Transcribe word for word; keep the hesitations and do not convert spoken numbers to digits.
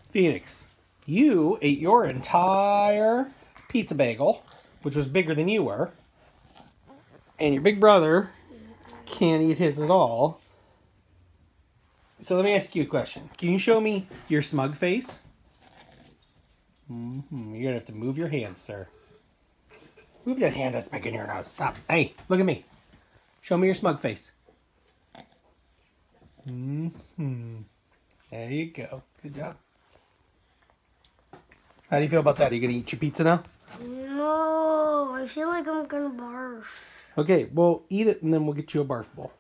Phoenix, you ate your entire pizza bagel, which was bigger than you were. And your big brother can't eat his at all. So let me ask you a question. Can you show me your smug face? Mm-hmm. You're going to have to move your hand, sir. Move that hand that's back in your nose. Stop. Hey, look at me. Show me your smug face. Mm-hmm. There you go. Good job. How do you feel about that? Are you going to eat your pizza now? No, I feel like I'm going to barf. Okay, well, eat it and then we'll get you a barf bowl.